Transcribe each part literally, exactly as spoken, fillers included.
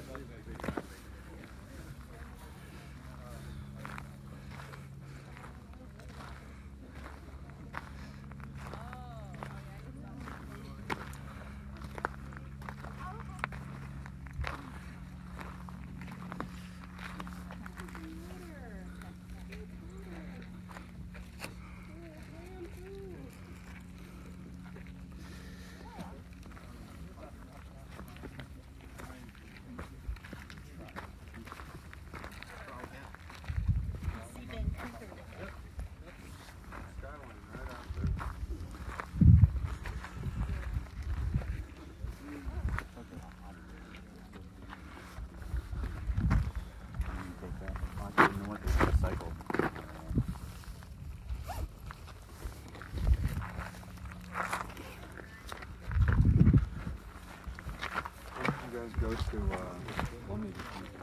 Go to, uh, let me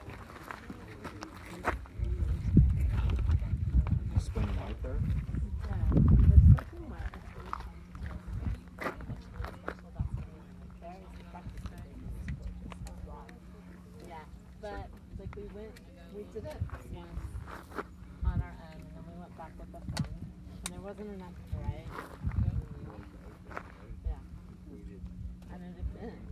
spend the night there? Yeah, but like we went, we did it once on our own, and then we went back with a friend, and there wasn't enough variety. Yeah, and it had been.